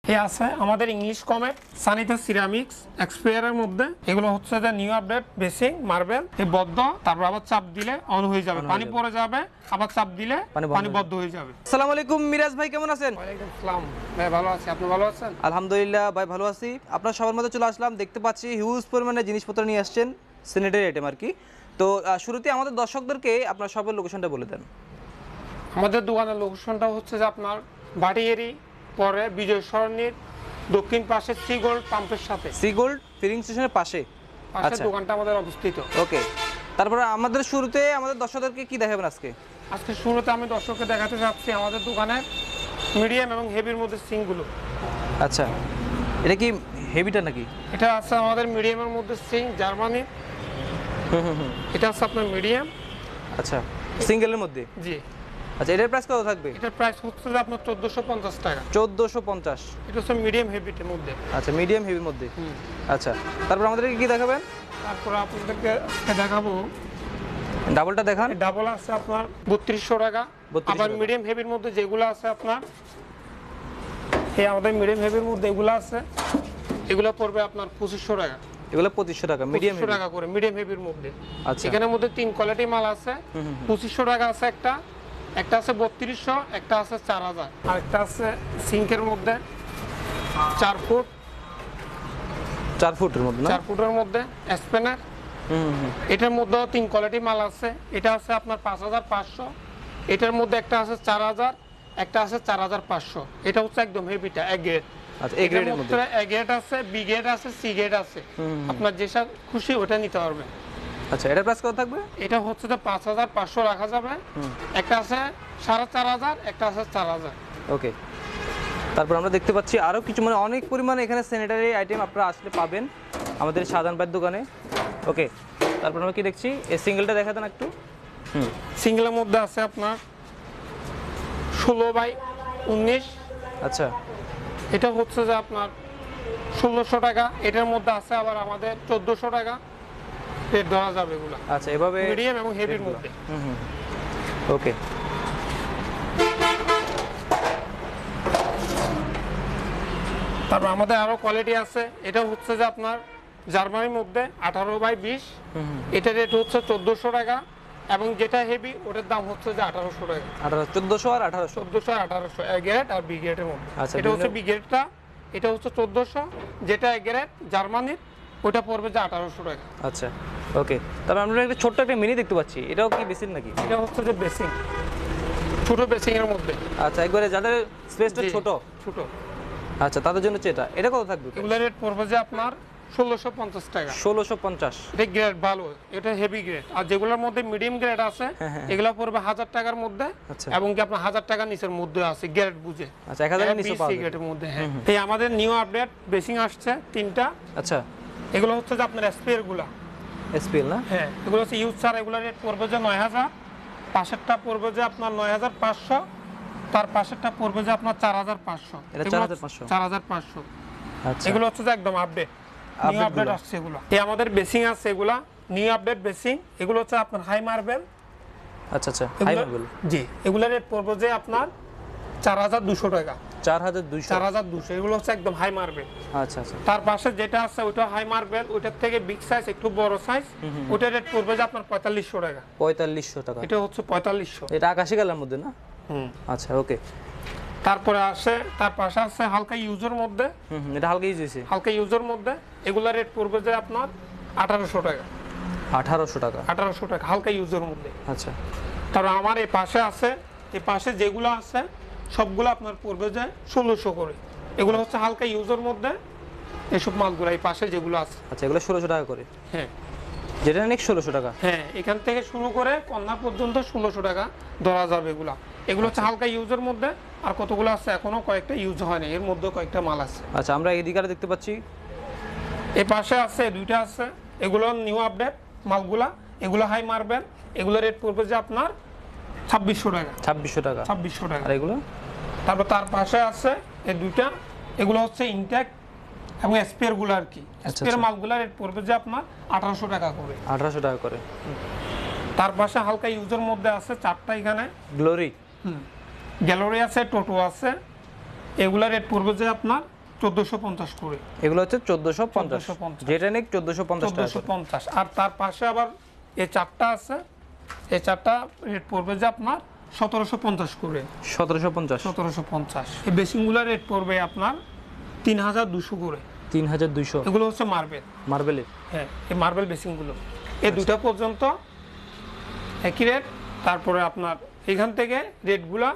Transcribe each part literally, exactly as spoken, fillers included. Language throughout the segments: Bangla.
এ আছে আমাদের ইংলিশ কমেট সানিতা সিরামিক্স এক্সপায়ারের মধ্যে এগুলো হচ্ছে যে নিউ আপডেট বেসিং মার্বেল এই বদ্ধ তারপর আবার চাপ দিলে অন হয়ে যাবে পানি পড়ে যাবে আবার চাপ দিলে পানি বদ্ধ হয়ে যাবে। আসসালামু আলাইকুম মিরাজ ভাই, কেমন আছেন? ওয়ালাইকুম আসসালাম ভাই, ভালো আছি, আপনি ভালো আছেন? আলহামদুলিল্লাহ ভাই ভালো আছি। আপনার সবার মধ্যে চলে আসলাম, দেখতে পাচ্ছি হিউজ পরিমাণে জিনিসপত্র নিয়ে আসছেন, স্যানিটারি আইটেম আর কি। তো শুরুতে আমাদের দর্শকদেরকে আপনার সবার লোকেশনটা বলে দেন। আমাদের দোকানের লোকেশনটা হচ্ছে যে আপনার বাটিয়ারি পরে বিজয় সরণির দক্ষিণ পাশে সি গোল্ড পাম্পের সাথে, সি গোল্ড ফিলিং স্টেশনের পাশে পাশে দোকানটা আমাদের অবস্থিত। ওকে, তারপরে আমাদের শুরুতে আমাদের দর্শকদেরকে কি দেখাবেন আজকে? আজকে শুরুতে আমি দর্শককে দেখাতে যাচ্ছি আমাদের দোকানের মিডিয়াম এবং হেভির মধ্যে সিংগুলো। আচ্ছা, এটা কি হেভিটা নাকি? এটা আছে আমাদের মিডিয়ামের মধ্যে সিং জার্মানি। হুম হুম হুম এটা আছে আপনার মিডিয়াম। আচ্ছা, সিঙ্গেলের মধ্যে? জি। আচ্ছা, এটার প্রাইস কত থাকবে? এটার প্রাইস হচ্ছে যে আপনার চোদ্দোশো পঞ্চাশ টাকা। চোদ্দোশো পঞ্চাশ। এটা হচ্ছে মিডিয়াম হেভিটের মধ্যে। আচ্ছা, মিডিয়াম হেভির মধ্যে। আচ্ছা, তারপর আমাদেরকে কি দেখাবেন? তারপর আপনাদেরকে দেখাবো ডাবলটা দেখান। ডাবল আছে আপনার বত্রিশশো টাকা। আবার মিডিয়াম হেভির মধ্যে যেগুলো আছে আপনার এই আমাদের মিডিয়াম হেভির মধ্যে এগুলো আছে, এগুলো পড়বে আপনার পঁচিশশো টাকা। এগুলো পঁচিশশো টাকা মিডিয়াম টাকা করে মিডিয়াম হেভির মধ্যে। আচ্ছা, এখানের মধ্যে তিন কোয়ালিটি মাল আছে। পঁচিশশো টাকা আছে একটা, একটা আছে বত্রিশশো, একটা আছে চার হাজার, আর একটা আছে সিঙ্কের মধ্যে চার ফুট চার ফুটের মধ্যে না? চার ফুটের মধ্যে স্প্যানার। এটার মধ্যেও তিন কোয়ালিটি মাল আছে। এটা আছে আপনার পাঁচ হাজার পাঁচশো, এটার মধ্যে একটা আছে চার হাজার, একটা আছে চার হাজার পাঁচশো। এটা হচ্ছে একদম হেভিটা এক গ্রেড। আচ্ছা, এ গ্রেডের মধ্যে এ গ্রেড আছে, বি গ্রেড আছে, সি গ্রেড আছে। আপনার যেটা খুশি ওটা নিতে পারবেন। আচ্ছা, এটার প্রাইস কত থাকবে? এটা হচ্ছে যে পাঁচ হাজার পাঁচশো রাখা যাবে। একটা আছে সাড়ে চার হাজার, একটা আছে চার হাজার। ওকে, তারপর আমরা দেখতে পাচ্ছি আরও কিছু মানে অনেক পরিমাণে এখানে স্যানিটারি আইটেম আপনারা আসলে পাবেন আমাদের শাহজাহান ভাইয়ের দোকানে। ওকে, তারপর আমরা কি দেখছি, এই সিঙ্গেলটা দেখা দেন একটু। হুম, সিঙ্গেলের মধ্যে আছে আপনার ষোলো বাই উনিশ। আচ্ছা, এটা হচ্ছে যে আপনার ষোলোশো টাকা। এটার মধ্যে আছে আবার আমাদের চোদ্দোশো টাকা রেট ধরা যাবে এগুলো। আচ্ছা, এভাবে মিডিয়াম এবং হেভির মধ্যে। হুম হুম ওকে, তারপর আমাদের আরো কোয়ালিটি আছে। এটা হচ্ছে যে আপনার জার্মানির মধ্যে আঠারো বাই বিশ। এটা রেট হচ্ছে চোদ্দোশো টাকা, এবং যেটা হেভি ওটার দাম হচ্ছে যে আঠারোশো টাকা। আঠারো চোদ্দোশো আর আঠারোশো চোদ্দোশো আর আঠারোশো, এ গ্রেড আর বি গ্রেডের মধ্যে। আচ্ছা, এটা হচ্ছে বি গ্রেডটা, এটা হচ্ছে চোদ্দোশো, যেটা এ গ্রেড জার্মানির ওটা পড়বে যে আঠারোশো টাকা। আচ্ছা, ওকে, তারপর আমরা একটা ছোট্ট একটা মিনি দেখতে পাচ্ছি, এটাও কি বেসিন নাকি? এটা হচ্ছে যে বেসিং, ছোট বেসিং এর মধ্যে। আচ্ছা, একবারে যাদের স্পেসটা ছোট ছোট, আচ্ছা তাদের জন্য হচ্ছে এটা। এটা কত থাকবে? এগুলো রেট পড়বে যে আপনার ষোলোশো পঞ্চাশ টাকা। ষোলোশো পঞ্চাশ। এটা গ্রেড ভালো, এটা হেভি গ্রেড। আর যেগুলোর মধ্যে মিডিয়াম গ্রেড আছে এগুলো পড়বে হাজার টাকার মধ্যে, এবং কি আপনার হাজার টাকা নিচের মধ্যে আছে গ্রেড বুঝে। আচ্ছা, এক হাজারের নিচে পাওয়া গ্রেডের মধ্যে। হ্যাঁ, এই আমাদের নিউ আপডেট বেসিং আসছে তিনটা। আচ্ছা, এগুলো হচ্ছে যে আপনার স্পেয়ার গুলা এসপিএল না? হ্যাঁ, এগুলো হচ্ছে ইউজ ছাড়া। এগুলো রেট পড়বে যে নয় হাজার, পাশেরটা পড়বে যে আপনার নয় হাজার পাঁচশো, তার পাশেরটা পড়বে যে আপনার চার হাজার পাঁচশো। এটা চার হাজার পাঁচশো চার হাজার পাঁচশো। আচ্ছা, এগুলো হচ্ছে যে একদম আপডেট নিউ আপডেট আসছে এগুলো। এই আমাদের বেসিং আছে এগুলা নিউ আপডেট বেসিং। এগুলো হচ্ছে আপনার হাই মার্বেল। আচ্ছা আচ্ছা, হাই মার্বেল। জি, এগুলো রেট পড়বে যে আপনার চার হাজার দুশো টাকা। চার হাজার দুইশো। চার হাজার দুশো, এগুলো হচ্ছে একদম হাই মার্বেল। আচ্ছা আচ্ছা, তার পাশে যেটা আছে ওটা হাই মার্বেল, ওটার থেকে বিগ সাইজ একটু বড় সাইজ, ওটা রেট পড়বে যে আপনার পঁয়তাল্লিশশো টাকা। পঁয়তাল্লিশশো টাকা। এটা হচ্ছে পঁয়তাল্লিশশো। এটা আকাশি কালার মধ্যে না? হুম, আচ্ছা, ওকে। তারপরে আসে তার পাশে আছে হালকা ইউজের মধ্যে। হুম হুম এটা হালকা ইউজ হয়েছে। হালকা ইউজের মধ্যে এগুলা রেট পড়বে যে আপনার আঠারোশো টাকা। আঠারোশো টাকা। আঠারোশো টাকা হালকা ইউজের মধ্যে। আচ্ছা, তারপর আমার এই পাশে আছে, এই পাশে যেগুলো আছে সবগুলো আপনার পড়বে যে ষোলোশো করে। এগুলো হচ্ছে হালকা ইউজের মধ্যে এসব মালগুলো এই পাশে যেগুলো আছে। আচ্ছা, এগুলো ষোলোশো টাকা করে? হ্যাঁ, যেটা নেক্সট ষোলোশো টাকা। হ্যাঁ, এখান থেকে শুরু করে কন্যা পর্যন্ত ষোলোশো টাকা ধরা যাবে এগুলা। এগুলো হচ্ছে হালকা ইউজের মধ্যে। আর কতগুলো আছে এখনো কয়েকটা ইউজ হয়নি, এর মধ্যে কয়েকটা মাল আছে। আচ্ছা, আমরা এদিকে আর দেখতে পাচ্ছি, এই পাশে আছে দুইটা আছে, এগুলো নিউ আপডেট মালগুলা। এগুলো হাই মার্বেল, এগুলো রেট পড়বে যে আপনার ছাব্বিশশো টাকা। ছাব্বিশশো টাকা। ছাব্বিশশো টাকা। আর এগুলো? তারপর তার পাশে আছে এই দুইটা, এগুলো হচ্ছে ইনটেক এবং স্পেয়ার গুলো আর কি। স্পেয়ার মালগুলা রেট পড়বে যে আপনার আঠারোশো টাকা করে। আঠারোশো টাকা করে। তার পাশে হালকা ইউজের মধ্যে আছে চারটা এখানে গ্লোরি। হুম, গ্যালারি আছে, টোটো আছে। এগুলা রেট পড়বে যে আপনার চোদ্দোশো পঞ্চাশ করে। এগুলো হচ্ছে চোদ্দোশো পঞ্চাশ, চোদ্দোশো পঞ্চাশ। যেটা নিক চোদ্দোশো পঞ্চাশ টাকা চোদ্দোশো করে। পঞ্চাশ। আর তার পাশে আবার এই চারটা আছে, এই চারটা রেট পড়বে যে আপনার সতেরোশো পঞ্চাশ করে। সতেরোশো পঞ্চাশ, সতেরোশো পঞ্চাশ। এই বেসিংগুলোর রেট পড়বে আপনার তিন হাজার দুশো করে। তিন হাজার দুইশো। এগুলো হচ্ছে মার্বেল। মার্বেলের? হ্যাঁ, এই মার্বেল বেসিংগুলো এই দুটা পর্যন্ত একই রেট। তারপরে আপনার এখান থেকে রেটগুলা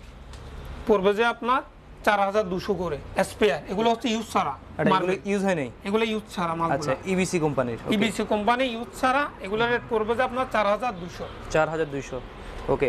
পড়বে যে আপনার চার হাজার দুশো করে স্পেয়ার। এগুলো হচ্ছে ইউজ ছাড়া, এগুলো ইউজ হয় নাই? এগুলো ইউজ ছাড়া মাল। আচ্ছা, ইবিসি কোম্পানির। ইবিসি কোম্পানি ইউজ ছাড়া এগুলো রেট পড়বে যে আপনার চার হাজার দুশো। চার হাজার দুইশো, ওকে।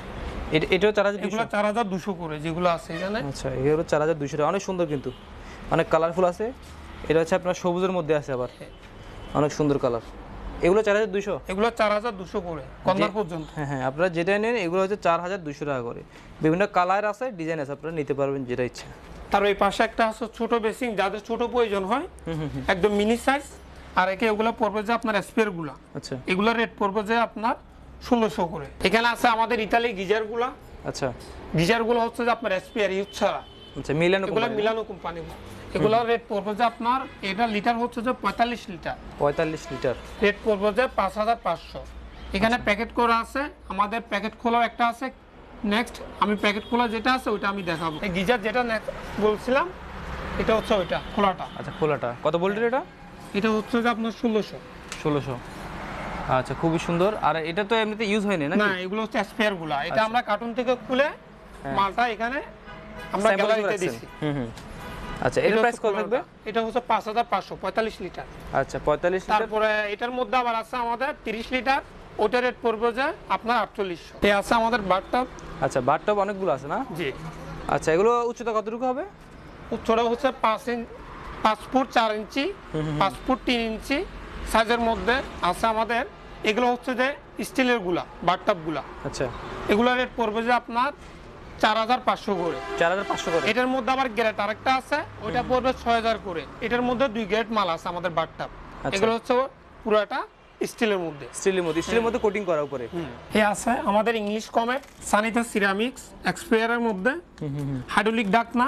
এটা এটাও চার হাজার দুইশো? এগুলো চার হাজার দুশো করে যেগুলো আছে এখানে। আচ্ছা, এগুলো চার হাজার দুইশো টাকা। অনেক সুন্দর, কিন্তু অনেক কালারফুল আছে। এটা হচ্ছে আপনার সবুজের মধ্যে আছে আবার, অনেক সুন্দর কালার। এগুলো চার হাজার দুইশো? এগুলো চার হাজার দুশো করে কর্নার পর্যন্ত। হ্যাঁ হ্যাঁ, আপনারা যেটা নেন এগুলো হচ্ছে চার হাজার দুইশো টাকা করে। বিভিন্ন কালার আছে, ডিজাইন আছে, আপনারা নিতে পারবেন যেটা ইচ্ছা। তার ওই পাশে একটা আছে ছোট বেসিং, যাদের ছোট প্রয়োজন হয়, একদম মিনি সাইজ। আর একে এগুলো পড়বে যে আপনার স্পেয়ার গুলা। আচ্ছা, এগুলো রেট পড়বে যে আপনার ষোলোশো করে। এখানে আছে আমাদের ইতালি গিজার গুলা। আচ্ছা, গিজার গুলো হচ্ছে যে আপনার স্পেয়ার ইউজ ছাড়া। আচ্ছা, মিলানো এগুলো মিলানো কোম্পানি। এগুলো রেট পড়বে যে আপনার, এটা লিটার হচ্ছে যে পঁয়তাল্লিশ লিটার। পঁয়তাল্লিশ লিটার। রেট পড়বে যে পাঁচ হাজার পাঁচশো। এখানে প্যাকেট করা আছে, আমাদের প্যাকেট খোলাও একটা আছে। নেক্সট আমি প্যাকেট খোলা যেটা আছে ওইটা আমি দেখাবো। এই গিজার যেটা বলছিলাম এটা হচ্ছে ওইটা খোলাটা। আচ্ছা, খোলাটা কত ভোল্টের এটা? এটা হচ্ছে যে আপনার ষোলোশো। ষোলোশো, আচ্ছা, খুবই সুন্দর। আর এটা তো এমনিতে ইউজ হয়নি না? না, এগুলো হচ্ছে স্পেয়ার গুলা। এটা আমরা কার্টুন থেকে খুলে মালটা এখানে আমরা গ্যালারিতে দিছি। হুম হুম। আচ্ছা, এর প্রাইস কত থাকবে? এটা হচ্ছে পাঁচ হাজার পাঁচশো, পঁয়তাল্লিশ লিটার। আচ্ছা, পঁয়তাল্লিশ লিটার। তারপরে এটার মধ্যে আবার আছে আমাদের তিরিশ লিটার, ওটার রেট পড়বে যে আপনার আটচল্লিশশো। এই আছে আমাদের বাথটব। আচ্ছা, বাথটব অনেকগুলো আছে না? জি। আচ্ছা, এগুলো উচ্চতা কতটুকু হবে? উচ্চতা হচ্ছে পাঁচ ইঞ্চি, পাঁচ ফুট চার ইঞ্চি, পাঁচ ফুট তিন ইঞ্চি সাইজের মধ্যে আছে আমাদের। এগুলো হচ্ছে যে স্টিলের গুলা, বাথটব গুলা। আচ্ছা, এগুলোর রেট পড়বে যে আপনার চার হাজার পাঁচশো করে। চার হাজার পাঁচশো করে। এটার মধ্যে আবার গ্রেড আরেকটা আছে, ওইটা পড়বে ছয় হাজার করে। এটার মধ্যে দুই গ্রেড মাল আছে আমাদের বাথটব। এগুলো হচ্ছে পুরোটা স্টিলের মধ্যে। স্টিলের মধ্যে, স্টিলের মধ্যে কোটিং করা উপরে। এই আছে আমাদের ইংলিশ কমেট সানিতা সিরামিক্স এক্সপায়ারের মধ্যে হাইড্রোলিক ঢাকনা।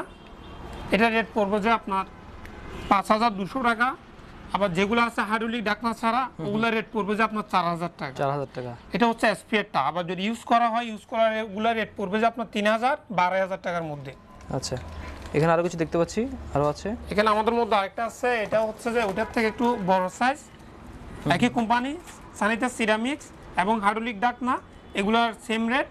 এটা রেট পড়বে যে আপনার পাঁচ হাজার দুশো টাকা। আবার যেগুলো আছে হাইড্রোলিক ঢাকনা ছাড়া ওগুলো রেট পড়বে যে আপনার চার হাজার টাকা। চার হাজার টাকা। এটা হচ্ছে স্পেয়ারটা। আবার যদি ইউজ করা হয়, ইউজ করার ওগুলো রেট পড়বে যে আপনার তিন হাজার বারো হাজার টাকার মধ্যে। আচ্ছা, এখানে আরো কিছু দেখতে পাচ্ছি, আরো আছে এখানে আমাদের মধ্যে আরেকটা আছে, এটা হচ্ছে যে ওটার থেকে একটু বড় সাইজ, একই কোম্পানি সানিতা সিরামিক্স এবং হাইড্রোলিক ঢাকনা, এগুলোর সেম রেট।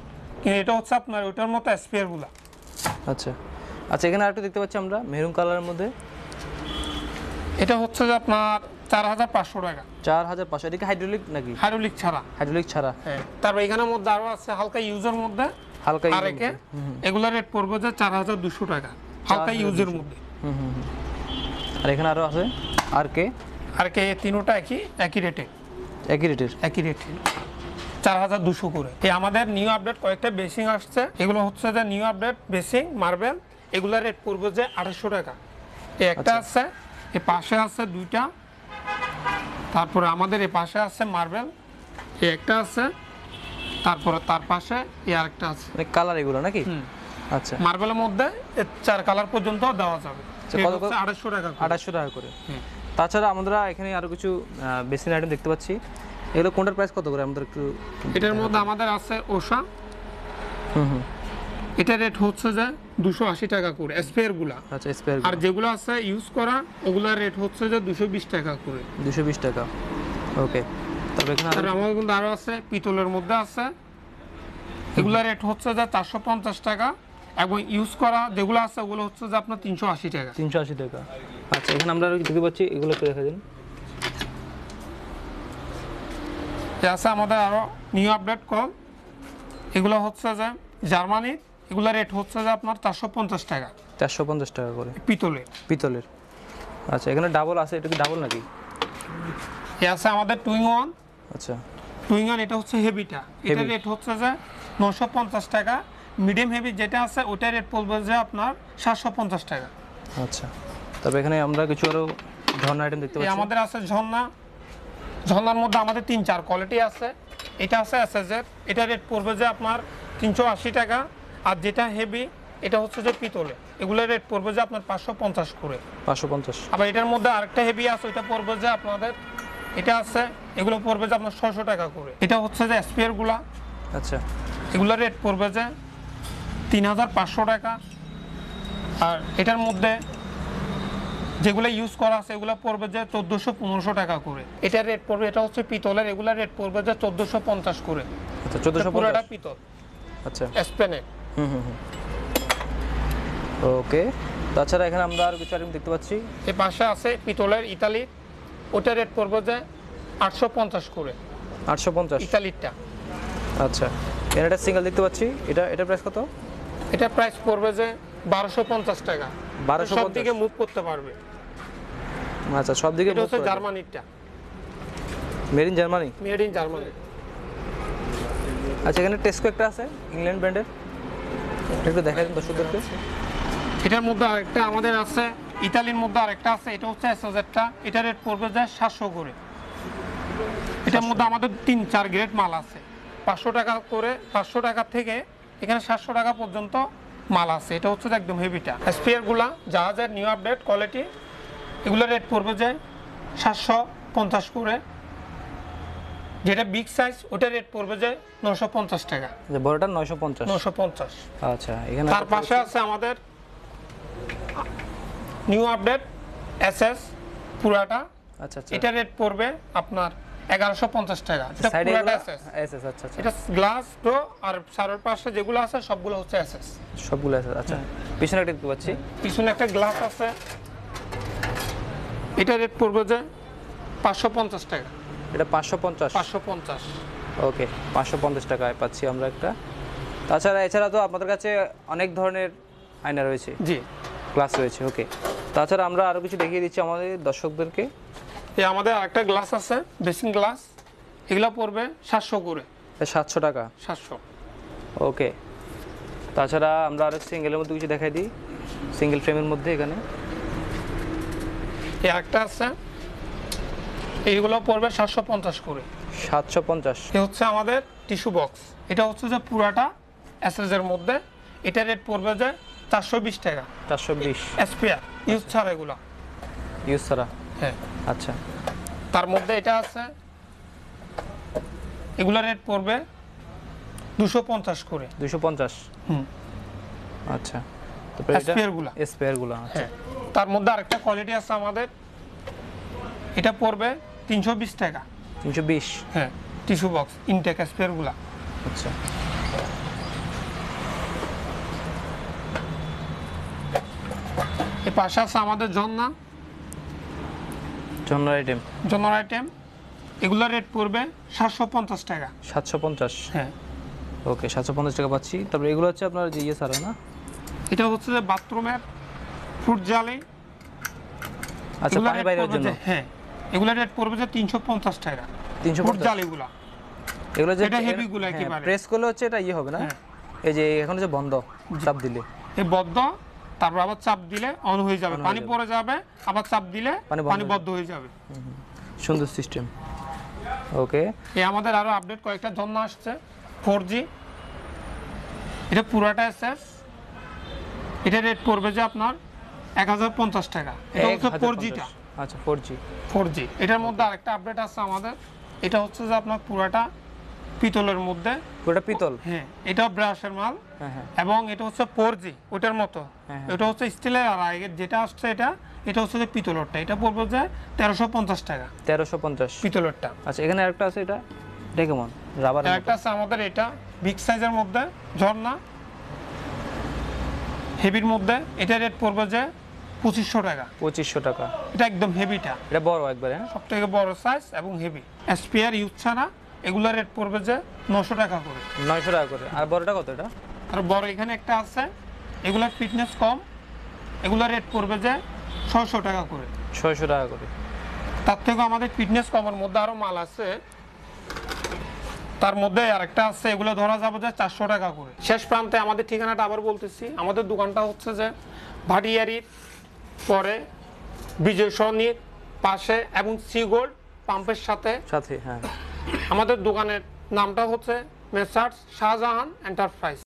এটা হচ্ছে আপনার ওটার মতো স্পেয়ারগুলো। আচ্ছা আচ্ছা, এখানে আরেকটা দেখতে পাচ্ছি আমরা মেরুন কালারের মধ্যে। এটা হচ্ছে যে আপনার চার হাজার পাঁচশো টাকা। চার হাজার পাঁচশো। এটা কি হাইড্রোলিক নাকি? হাইড্রোলিক ছাড়া। হাইড্রোলিক ছাড়া, হ্যাঁ। তারপর এখানের মধ্যে আরো আছে হালকা ইউজের মধ্যে, হালকা আর একে এগুলোর রেট পড়বে যে চার হাজার দুশো টাকা হালকা ইউজের মধ্যে। হুম হুম। আর এখানে আরো আছে আর কে? আর কে তিনোটা একই একই রেটে, একই রেটের, একই রেটে চার হাজার দুশো করে। এই আমাদের নিউ আপডেট কয়েকটা বেসিং আসছে, এগুলো হচ্ছে যে নিউ আপডেট বেসিং মার্বেল। এগুলোর রেট পড়বে যে আড়াইশো টাকা। এই একটা আছে, এ পাশে আছে দুইটা, তারপরে আমাদের এ পাশে আছে মার্বেল, এই একটা আছে, তারপরে তার পাশে এই আরেকটা আছে। মানে কালার এগুলো নাকি? আচ্ছা, মার্বেলের মধ্যে এর চার কালার পর্যন্ত দেওয়া যাবে। কত কত? আড়াইশো টাকা। আড়াইশো টাকা করে। তাছাড়া আমরা এখানে আরো কিছু বেসিন আইটেম দেখতে পাচ্ছি। এগুলো কোনটার প্রাইস কত করে আমাদের একটু? এটার মধ্যে আমাদের আছে ওষা। হুম হুম। এটা রেট হচ্ছে যে দুশো আশি টাকা করে স্পেয়ার গুলা। আচ্ছা, স্পেয়ার। আর যেগুলো আছে ইউজ করা ওগুলোর রেট হচ্ছে যে দুশো বিশ টাকা করে। দুশো বিশ টাকা, ওকে। তারপর এখানে আর আমাদের মধ্যে আরো আছে পিতলের মধ্যে আছে, এগুলোর রেট হচ্ছে যে চারশো পঞ্চাশ টাকা। এবং ইউজ করা যেগুলো আছে ওগুলো হচ্ছে যে আপনার তিনশো আশি টাকা। তিনশো আশি টাকা। আচ্ছা, এখানে আমরা দেখতে পাচ্ছি, এগুলো একটু দেখা দিন। আছে আমাদের আরো নিউ আপডেট কল, এগুলো হচ্ছে যে জার্মানির, এগুলো রেট হচ্ছে যে আপনার চারশো পঞ্চাশ টাকা। চারশো পঞ্চাশ টাকা করে পিতলের। পিতলের। আচ্ছা, এখানে ডাবল আছে, এটা কি ডাবল নাকি? এ আছে আমাদের টুইং ওয়ান। আচ্ছা, টুইং ওয়ান এটা হচ্ছে হেভিটা, এটা রেট হচ্ছে যে নশো পঞ্চাশ টাকা। মিডিয়াম হেভি যেটা আছে ওটার রেট পড়বে যে আপনার সাতশো পঞ্চাশ টাকা। আচ্ছা, তবে এখানে আমরা কিছু আরো ঝর্ণা আইটেম দেখতে পাচ্ছি। আমাদের আছে ঝর্ণা। ঝর্ণার মধ্যে আমাদের তিন চার কোয়ালিটি আছে। এটা আছে এসএসের, এটা রেট পড়বে যে আপনার তিনশো আশি টাকা। আর যেটা হেভি এটা হচ্ছে যে পিতলে, এগুলোর রেট পড়বে যে আপনার পাঁচশো পঞ্চাশ করে। পাঁচশো পঞ্চাশ। আবার এটার মধ্যে আরেকটা হেভি আছে, ওইটা পড়বে যে আপনাদের, এটা আছে এগুলো পড়বে যে আপনার ছশো টাকা করে। এটা হচ্ছে যে স্পেয়ার গুলা, আচ্ছা, এগুলোর রেট পড়বে যে তিন হাজার পাঁচশো টাকা। আর এটার মধ্যে যেগুলো ইউজ করা আছে এগুলো পড়বে যে চোদ্দোশো পনেরোশো টাকা করে। এটার রেট পড়বে, এটা হচ্ছে পিতলের, এগুলোর রেট পড়বে যে চোদ্দোশো পঞ্চাশ করে। আচ্ছা, চোদ্দোশো পুরোটা পঞ্চাশ। পিতল, আচ্ছা, স্পেনের। হুম হুম হুম ওকে। তাছাড়া এখানে আমরা আর কিছু আইটেম দেখতে পাচ্ছি। এই পাশে আছে পিতলের ইতালি, ওটার রেট পড়বে যে আটশো পঞ্চাশ করে। আটশো পঞ্চাশ ইতালিরটা। আচ্ছা, এর একটা সিঙ্গেল দেখতে পাচ্ছি, এটা এটা প্রাইস কত? এটা প্রাইস পড়বে যে বারোশো পঞ্চাশ টাকা। বারোশো সব দিকে মুভ করতে পারবে। আচ্ছা, সব দিকে এটা হচ্ছে জার্মানিরটা, made in Germany. Made in Germany. আচ্ছা, এখানে টেস্কো একটা আছে ইংল্যান্ড ব্র্যান্ডের, একটু দেখাই দিন দর্শকদেরকে। এটার মধ্যে আরেকটা আমাদের আছে, ইতালির মধ্যে আরেকটা আছে, এটা হচ্ছে এসএজেডটা, এটা রেট পড়বে যে সাতশো করে। এটার মধ্যে আমাদের তিন চার গ্রেড মাল আছে, পাঁচশো টাকা করে, পাঁচশো টাকা থেকে এখানে সাতশো টাকা পর্যন্ত মাল আছে। এটা হচ্ছে যে একদম হেভিটা। স্পেয়ারগুলা জাহাজের নিউ আপডেট কোয়ালিটি, এগুলো রেট পড়বে যে সাতশো পঞ্চাশ করে। যেটা বিগ সাইজ ওটা রেট পড়বে যে নশো পঞ্চাশ টাকা। যে বড়টা নয়শো পঞ্চাশ। নশো পঞ্চাশ। আচ্ছা, এখানে তার পাশে আছে আমাদের নিউ আপডেট এসএস পুরাটা। আচ্ছা আচ্ছা, এটা রেট পড়বে আপনার এগারোশো পঞ্চাশ টাকা। এটা সাইডে পুরাটা এগুলা এসএস। এসএস। আচ্ছা আচ্ছা, এটা গ্লাস ডো, আর চারের পাশে যেগুলো আছে সবগুলো হচ্ছে এসএস, সবগুলো এসএস। আচ্ছা, পিছনে একটা দেখতে পাচ্ছি, পিছনে একটা গ্লাস আছে, এটা রেট পড়বে যে পাঁচশো পঞ্চাশ টাকা। এটা পাঁচশো পঞ্চাশ। পাঁচশো পঞ্চাশ। ওকে, পাঁচশো পঞ্চাশ টাকায় পাচ্ছি আমরা একটা। তাছাড়া এছাড়া তো আপনাদের কাছে অনেক ধরনের আয়না রয়েছে, জি, গ্লাস রয়েছে। ওকে, তাছাড়া আমরা আরও কিছু দেখিয়ে দিচ্ছি আমাদের দর্শকদেরকে। এই আমাদের আরেকটা গ্লাস আছে, বেসিন গ্লাস, এগুলো পড়বে সাতশো করে। সাতশো টাকা। সাতশো। ওকে, তাছাড়া আমরা আরও সিঙ্গেলের মধ্যে কিছু দেখাই দিই, সিঙ্গেল ফ্রেমের মধ্যে এখানে এই একটা আছে, এইগুলো পড়বে সাতশো পঞ্চাশ করে। সাতশো পঞ্চাশ। এ হচ্ছে আমাদের টিস্যু বক্স, এটা হচ্ছে যে পুরাটা এসএস এর মধ্যে, এটা রেট পড়বে যে চারশো বিশ টাকা। চারশো বিশ। স্পেয়ার ইউজ ছাড়া এগুলা। ইউজ ছাড়া। হ্যাঁ। আচ্ছা, তার মধ্যে এটা আছে, এগুলা রেট পড়বে দুশো পঞ্চাশ করে। দুশো পঞ্চাশ। হুম। আচ্ছা, তারপরে এটা স্পেয়ারগুলা। স্পেয়ারগুলো। আচ্ছা, হ্যাঁ। তার মধ্যে আরেকটা কোয়ালিটি আছে আমাদের, এটা পড়বে তিনশো বিশ টাকা। তিনশো বিশ। হ্যাঁ, টিস্যু বক্স ইনটেক স্পেয়ারগুলা। আচ্ছা, এই পাশে আছে আমাদের জন্না, জন্নার আইটেম। জন্নার আইটেম, এগুলোর রেট পড়বে সাতশো পঞ্চাশ টাকা। সাতশো পঞ্চাশ। হ্যাঁ। ওকে, সাতশো পঞ্চাশ টাকা পাচ্ছি। তারপরে এগুলো হচ্ছে আপনার যে ইয়ে ছাড়া না, এটা হচ্ছে যে বাথরুমের ফুট জালি। আচ্ছা, পানি বাইরের জন্য। হ্যাঁ, এগুলোর রেট পড়বে যে তিনশো পঞ্চাশ টাকা। তিনশো ফুট পঞ্চাশ। জালিগুলা, এগুলো যে এটা heavy গুলো একেবারে। প্রেস করলে হচ্ছে এটা ইয়ে হবে না, হ্যাঁ। এই যে এখন যে বন্ধ চাপ দিলে এই বদ্ধ, তারপর আবার চাপ দিলে অন হয়ে যাবে, পানি পড়ে যাবে, আবার চাপ দিলে পানি বন্ধ পানি বদ্ধ হয়ে যাবে। সুন্দর সিস্টেম। ওকে, এই আমাদের আরো আপডেট কয়েকটা জন্য আসছে, ফোর জি, এটা পুরাটা এসএস, এটা রেট পড়বে যে আপনার এক হাজার পঞ্চাশ টাকা। এটা হচ্ছে ফোর জিটা। আচ্ছা, ফোর জি। Four G. এটার মধ্যে আরেকটা আপডেট আছে আমাদের, এটা হচ্ছে যে আপনার পুরাটা পিতলের মধ্যে। পুরোটা পিতল। হ্যাঁ, এটাও ব্রাশের মাল। হ্যাঁ হ্যাঁ। এবং এটা হচ্ছে ফোর জি, ওটার মতো। হ্যাঁ, হ্যাঁ। এটা হচ্ছে স্টিলের, আর আগের যেটা আসছে এটা, এটা হচ্ছে যে পিতলেরটা, এটা পড়বে যে তেরোশো পঞ্চাশ টাকা। তেরোশো পঞ্চাশ পিতলেরটা। আচ্ছা, এখানে আরেকটা আছে, এটা এটা কেমন? রাবার। একটা আছে আমাদের, এটা বিগ সাইজের মধ্যে ঝর্ণা, হেভির মধ্যে, এটা রেট পড়বে যে পঁচিশশো টাকা। পঁচিশশো টাকা। এটা একদম হেভিটা, এটা বড় একবারে। হ্যাঁ, সব থেকে বড় সাইজ এবং হেভি। স্পেয়ার ইউজ ছাড়া এগুলো রেট পড়বে যে নশো টাকা করে। নয়শো টাকা করে। আর বড়টা কত এটা? আর বড় এখানে একটা আছে, এগুলোর ফিটনেস কম, এগুলো রেট পড়বে যে ছয়শো টাকা করে। ছয়শো টাকা করে। তার থেকে আমাদের ফিটনেস কমের মধ্যে আরো মাল আছে, তার মধ্যে আরেকটা আছে, এগুলো ধরা যাবে যে চারশো টাকা করে। শেষ প্রান্তে আমাদের ঠিকানাটা আবার বলতেছি, আমাদের দোকানটা হচ্ছে যে ভাটিয়ারির পরে বিজয় সরণির পাশে এবং সি গোল্ড পাম্পের সাথে সাথে। হ্যাঁ, আমাদের দোকানের নামটা হচ্ছে মেসার্স শাহজাহান এন্টারপ্রাইজ।